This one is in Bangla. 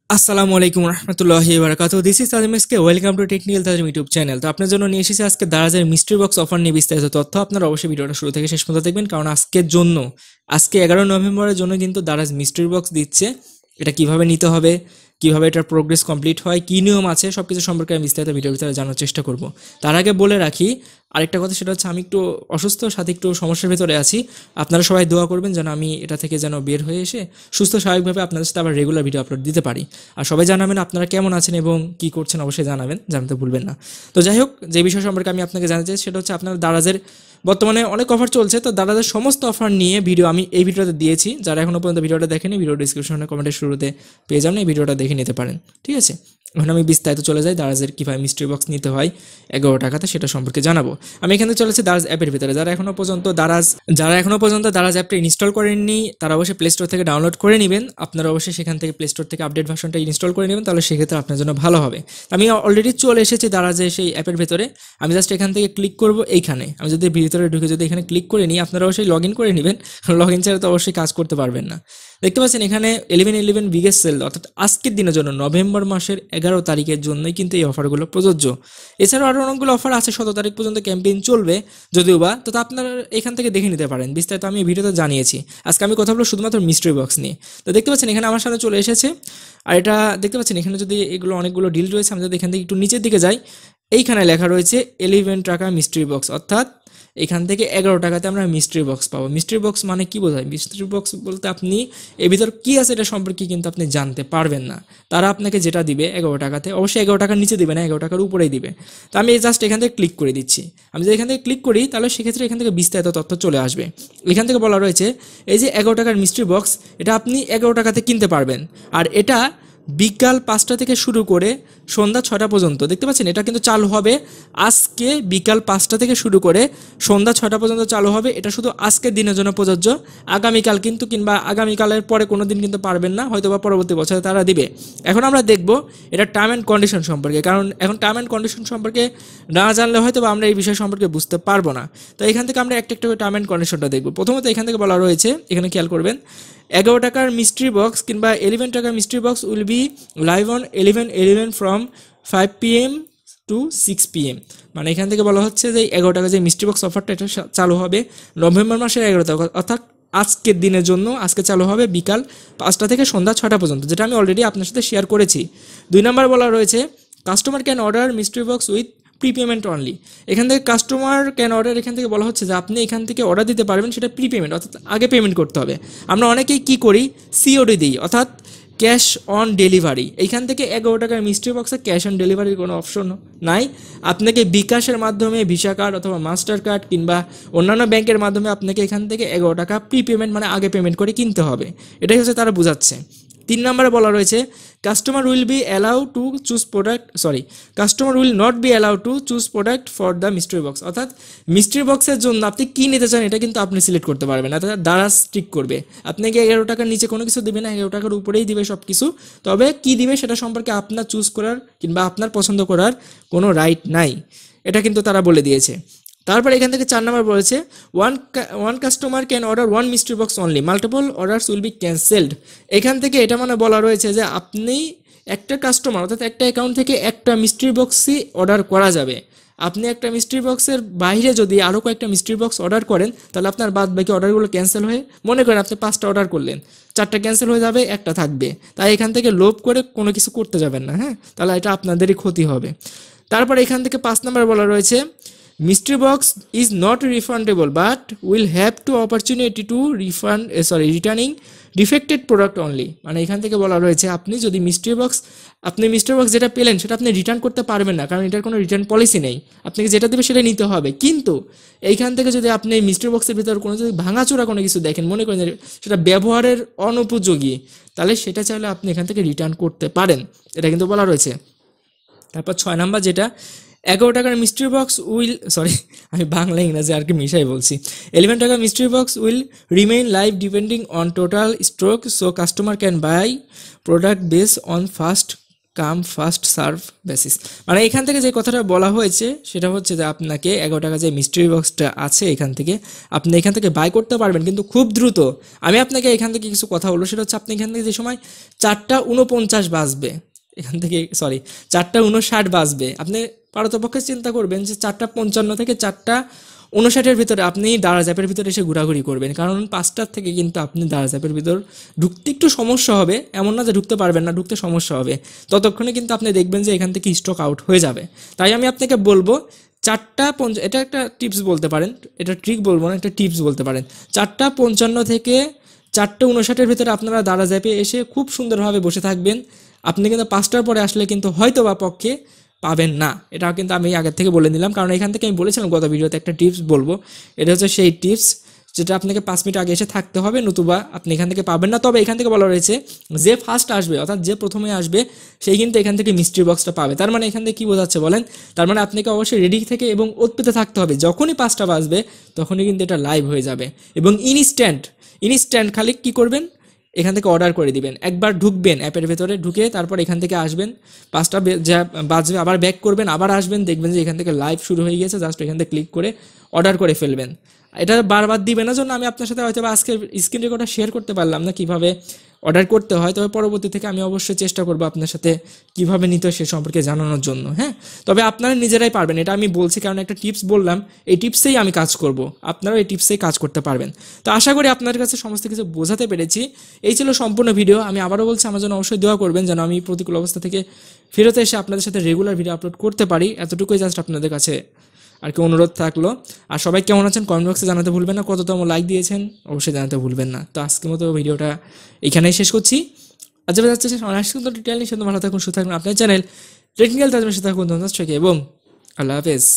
আসসালামু আলাইকুম রহমতুল্লাহি বারাকাতুহু। This is Tazim SK. Welcome to technical Tazim YouTube channel. তো আপনার জন্য নিয়ে এসেছি আজকে দারাজের মিস্ট্রি বক্স অফার নিয়ে বিস্তারিত তথ্য। আপনারা অবশ্যই ভিডিওটা শুরু থেকে শেষ পর্যন্ত দেখবেন, কারণ আজকে 11 নভেম্বরের জন্য কিন্তু দারাজ মিস্ট্রি বক্স দিচ্ছে। এটা কিভাবে নিতে হবে, কিভাবে এটার প্রোগ্রেস কমপ্লিট হয়, কী নিয়ম আছে, সব কিছু সম্পর্কে আমি বিস্তারিত ভিডিওর ভিতরে জানার চেষ্টা করব। তার আগে বলে রাখি আরেকটা কথা, সেটা হচ্ছে আমি একটু অসুস্থ, সাথে একটু সমস্যার ভিতরে আছি। আপনারা সবাই দোয়া করবেন যেন আমি এটা থেকে যেন বের হয়ে এসে সুস্থ স্বাভাবিকভাবে আপনাদের সাথে আবার রেগুলার ভিডিও আপলোড দিতে পারি। আর সবাই জানাবেন আপনারা কেমন আছেন এবং কী করছেন, অবশ্যই জানাতে ভুলবেন না। তো যাই হোক, যে বিষয় সম্পর্কে আমি আপনাকে জানাতে চাই সেটা হচ্ছে আপনার দারাজের বর্তমানে অনেক অফার চলছে। তো দারাজের সমস্ত অফার নিয়ে ভিডিও আমি এই ভিডিওতে দিয়েছি। যারা এখনও পর্যন্ত ভিডিওটা দেখেনি, ভিডিও ডিসক্রিপশনে কমেন্টের শুরুতে পেয়ে যাবেন, এই ভিডিওটা দেখে নিতে পারেন। ঠিক আছে, এখন আমি বিস্তারিত চলে যাই দারাজের কীভাবে মিস্ট্রি বক্স নিতে হয় 11 টাকাতে, সেটা সম্পর্কে জানাবো। আমি এখানে চলেছি দারাজ অ্যাপের ভিতরে। যারা এখনো পর্যন্ত দারাজ অ্যাপটা ইনস্টল করেননি, তারা অবশ্যই প্লে স্টোর থেকে ডাউনলোড করে নেবেন। আপনারা অবশ্যই সেখান থেকে প্লে স্টোর থেকে আপডেট ভার্সনটা ইনস্টল করে নেবেন, তাহলে সেক্ষেত্রে আপনার জন্য ভালো হবে। আমি অলরেডি চলে এসেছি দারাজে সেই অ্যাপের ভেতরে। আমি জাস্ট এখান থেকে ক্লিক করব এইখানে। আমি যদি ভিতরে ঢুকে যদি এখানে ক্লিক করে নিই, আপনারা অবশ্যই লগ ইন করে নেবেন। লগ ইন ছাড়া তো অবশ্যই কাজ করতে পারবেন না। দেখতে পাচ্ছেন এখানে 11/11 বিগেস্ট সেল, অর্থাৎ আজকের দিনের জন্য নভেম্বর মাসের 11 তারিখের জন্যই কিন্তু এই অফারগুলো প্রযোজ্য। এছাড়াও আরও অনেকগুলো অফার আছে, 17 তারিখ পর্যন্ত ক্যাম্পেইন চলবে যদিও বা। তো আপনারা এখান থেকে দেখে নিতে পারেন, বিস্তারিত আমি এই ভিডিওতে জানিয়েছি। আজকে আমি কথা বলবো শুধুমাত্র মিস্ট্রি বক্স নিয়ে। তো দেখতে পাচ্ছেন এখানে আমার সামনে চলে এসেছে। আর এটা দেখতে পাচ্ছেন এখানে যদি এগুলো অনেকগুলো ডিল রয়েছে, আমি যদি এখান থেকে একটু নিচের দিকে যাই, এইখানে লেখা রয়েছে 11 টাকা মিস্ট্রি বক্স, অর্থাৎ এখান থেকে 11 টাকাতে আমরা মিস্ট্রি বক্স পাবো। মিস্ট্রি বক্স মানে কি বোঝায়? মিস্ট্রি বক্স বলতে আপনি এর ভিতর কী আছে এটা সম্পর্কে কিন্তু আপনি জানতে পারবেন না। তারা আপনাকে যেটা দিবে 11 টাকাতে, অবশ্যই 11 টাকার নিচে দিবে না, 11 টাকার উপরেই দিবে। তো আমি জাস্ট এখান থেকে ক্লিক করে দিচ্ছি। আমি যদি এখান থেকে ক্লিক করি, তাহলে সেক্ষেত্রে এখান থেকে বিস্তারিত তথ্য চলে আসবে। এখান থেকে বলা রয়েছে এই যে 11 টাকার মিস্ট্রি বক্স, এটা আপনি 11 টাকাতে কিনতে পারবেন। আর এটা বিকাল 5টা থেকে শুরু করে সন্ধ্যা 6টা পর্যন্ত। দেখতে পাচ্ছেন এটা কিন্তু চালু হবে আজকে বিকাল 5টা থেকে শুরু করে সন্ধ্যা 6টা পর্যন্ত চালু হবে। এটা শুধু আজকের দিনের জন্য প্রযোজ্য। আগামীকাল কিন্তু, কিংবা আগামীকালের পরে কোনো দিন কিন্তু পারবেন না, হয়তো বা পরবর্তী বছরে তারা দিবে। এখন আমরা দেখব এটা টার্ম অ্যান্ড কন্ডিশন সম্পর্কে, কারণ এখন টার্ম অ্যান্ড কন্ডিশন সম্পর্কে না জানলে হয়তো বা আমরা এই বিষয় সম্পর্কে বুঝতে পারবো না। তো এখান থেকে আমরা একটা একটা করে টার্ম অ্যান্ড কন্ডিশনটা দেখব। প্রথমত এখান থেকে বলা রয়েছে, এখানে খেয়াল করবেন, 11 টাকার মিস্ট্রি বক্স কিংবা 11 টাকার mystery box will be live on 11/11 from 5 PM to 6 PM। মানে এখান থেকে বলা হচ্ছে যে 11 টাকা যে মিস্ট্রি বক্স অফারটা, এটা চালু হবে নভেম্বর মাসের 11 তারিখ, অর্থাৎ আজকের দিনের জন্য। আজকে চালু হবে বিকাল 5টা থেকে সন্ধ্যা 6টা পর্যন্ত, যেটা আমি অলরেডি আপনার সাথে শেয়ার করেছি। 2 নম্বর বলা রয়েছে customer can order mystery box with prepayment only. এখান থেকে কাস্টমার ক্যান অর্ডার, এখান থেকে বলা হচ্ছে যে আপনি এখান থেকে অর্ডার দিতে পারবেন, সেটা প্রিপেমেন্ট, অর্থাৎ আগে পেমেন্ট করতে হবে। আমরা অনেকেই কী করি, সিওডি দিই, অর্থাৎ ক্যাশ অন ডেলিভারি। এইখান থেকে 11 টাকার মিস্ট্রি বক্সে ক্যাশ অন ডেলিভারির কোনো অপশন নাই। আপনাকে বিকাশের মাধ্যমে, ভিসা কার্ড অথবা মাস্টার কার্ড কিংবা অন্যান্য ব্যাংকের মাধ্যমে আপনাকে এখান থেকে 11 টাকা প্রিপেমেন্ট মানে আগে পেমেন্ট করে কিনতে হবে। এটাই হচ্ছে তারা বোঝাচ্ছে। 3 নম্বরে বলা রয়েছে customer will be allow to choose product, customer will not be allow to choose product for the mystery box. অর্থাৎ মিস্ট্রি বক্সের জন্য আপনি কী নিতে চান এটা কিন্তু আপনি সিলেক্ট করতে পারবেন না, দারাজ স্ট্রিক করবে। আপনাকে 11 টাকার নিচে কোনো কিছু দিবে না, 11 টাকার উপরেই দিবে সব কিছু। তবে কী দিবে সেটা সম্পর্কে আপনার চুজ করার কিংবা আপনার পছন্দ করার কোনো রাইট নাই, এটা কিন্তু তারা বলে দিয়েছে। তারপর এখান থেকে 4 নম্বর বলেছে one customer can order one mystery box only, multiple orders will be cancelled. এখান থেকে এটা মানে বলা রয়েছে যে আপনি একটা কাস্টমার, অর্থাৎ একটা অ্যাকাউন্ট থেকে একটা মিস্ট্রি বক্সই অর্ডার করা যাবে। আপনি একটা মিস্ট্রি বক্সের বাইরে যদি আরও কয়েকটা মিস্ট্রি বক্স অর্ডার করেন, তাহলে আপনার বাদ বাকি অর্ডারগুলো ক্যান্সেল হয়ে, মনে করেন আপনি 5টা অর্ডার করলেন, 4টা ক্যান্সেল হয়ে যাবে, একটা থাকবে। তাই এখান থেকে লোভ করে কোনো কিছু করতে যাবেন না, হ্যাঁ, তাহলে এটা আপনাদেরই ক্ষতি হবে। তারপর এখান থেকে 5 নম্বর বলা রয়েছে mystery box is not refundable but will have to opportunity to returning defected product only. মানে এখান থেকে বলা রয়েছে আপনি মিস্ট্রি বক্স যেটা পেলেন সেটা আপনি রিটার্ন করতে পারবেন না, কারণ এটার কোনো রিটার্ন পলিসি নেই। আপনাকে যেটা দেবে সেটা নিতে হবে। কিন্তু এইখান থেকে যদি আপনি মিস্ট্রি বক্সের ভিতর কোনো যদি ভাঙাচোরা কোনো কিছু দেখেন, মনে করেন সেটা ব্যবহারের অনুপযোগী, তাহলে সেটা চাইলে আপনি এখান থেকে রিটার্ন করতে পারেন, এটা কিন্তু বলা রয়েছে। তারপর 6 নাম্বার যেটা 11 টাকার মিস্ট্রি বক্স উইল আমি বাংলা ইংরাজি আর কি মিশাই বলছি। 11 টাকার mystery box will remain live depending on total stroke, so customer can buy product base on first come first serve basis, মানে এখান থেকে যে কথাটা বলা হয়েছে সেটা হচ্ছে যে আপনাকে 11 টাকা যে মিস্ট্রি বক্সটা আছে এখান থেকে আপনি এখান থেকে বাই করতে পারবেন, কিন্তু খুব দ্রুত। আমি আপনাকে এখান থেকে কিছু কথা বলবো, সেটা হচ্ছে আপনি এখান থেকে যে সময় 4:49 বাজবে, এখান থেকে সরি 4:59 বাজবে, আপনি পারতপক্ষে চিন্তা করবেন যে 4:55 থেকে 4:59 ভিতরে আপনি দারাজ অ্যাপের ভিতরে এসে ঘোরাঘুরি করবেন, কারণ 5টার থেকে কিন্তু আপনি দারাজ অ্যাপের ভিতর ঢুকতে একটু সমস্যা হবে, এমন না যে ঢুকতে পারবেন না, ঢুকতে সমস্যা হবে। ততক্ষণে কিন্তু আপনি দেখবেন যে এখান থেকে স্টক আউট হয়ে যাবে। তাই আমি আপনাকে বলবো 4:50, এটা একটা টিপস বলতে পারেন, এটা ট্রিক বলবো না, একটা টিপস বলতে পারেন। 4:55 থেকে 4:59 ভিতরে আপনারা দারাজ অ্যাপে এসে খুব সুন্দরভাবে বসে থাকবেন। আপনি কিন্তু 5টার পরে আসলে কিন্তু হয়তো বা পক্ষে পাবেন না, এটা কিন্তু আমি আগের থেকে বলে দিলাম, কারণ এখান থেকে আমি বলেছিলাম গত ভিডিওতে একটা টিপস বলবো। এটা হচ্ছে সেই টিপস যেটা আপনাকে 5 মিনিট আগে এসে থাকতে হবে, নতুবা আপনি এখান থেকে পাবেন না। তবে এখান থেকে বলা রয়েছে যে ফার্স্ট আসবে, অর্থাৎ যে প্রথমে আসবে সেই কিন্তু এখান থেকে মিস্ট্রি বক্সটা পাবে। তার মানে এখান থেকে কী বোঝাচ্ছে বলেন? তার মানে আপনাকে অবশ্যই রেডি থেকে এবং ওত থাকতে হবে, যখনই 5টা বাজবে তখনই কিন্তু এটা লাইভ হয়ে যাবে এবং ইনস্ট্যান্ট খালি কী করবেন, এখান থেকে অর্ডার করে দিবেন। একবার ঢুকবেন অ্যাপের ভেতরে, ঢুকে তারপর এখান থেকে আসবেন, 5টা যা বাজবে আবার ব্যাক করবেন, আবার আসবেন, দেখবেন যে এখান থেকে লাইভ শুরু হয়ে গেছে, জাস্ট এখান থেকে ক্লিক করে অর্ডার করে ফেলবেন। এটা বারবার দিবে না জন্য আমি আপনার সাথে হয়তো আজকে স্ক্রিন রেকর্ডটা শেয়ার করতে পারলাম না কীভাবে অর্ডার করতে হয়, তবে পরবর্তী থেকে আমি অবশ্যই চেষ্টা করবো আপনার সাথে কীভাবে নিতে হয় সে সম্পর্কে জানানোর জন্য। হ্যাঁ, তবে আপনারা নিজেরাই পারবেন, এটা আমি বলছি কারণ একটা টিপস বললাম, এই টিপসেই আমি কাজ করব, আপনারাও এই টিপসেই কাজ করতে পারবেন। তো আশা করি আপনার কাছে সমস্ত কিছু বোঝাতে পেরেছি। এই ছিল সম্পূর্ণ ভিডিও। আমি আবারও বলছি আমার জন্য অবশ্যই দোয়া করবেন যেন আমি প্রতিকূল অবস্থা থেকে ফেরত এসে আপনাদের সাথে রেগুলার ভিডিও আপলোড করতে পারি, এতটুকুই জাস্ট আপনাদের কাছে আর কি অনুরোধ থাকলো। আর সবাই কেমন আছেন কমেন্ট বক্সে জানাতে ভুলবেন না, কততম লাইক দিয়েছেন অবশ্যই জানাতে ভুলবেন না। তো আজকের মতো ভিডিওটা এখানেই শেষ করছি। আজ যাচ্ছে অনেক সুন্দর ডিটেল নিয়ে সুন্দর ভালো থাকুন, সুস্থ থাকুন। আপনার চ্যানেল টেকনিক্যাল তাজমের সাথে থাকুন এবং আল্লাহ হাফেজ।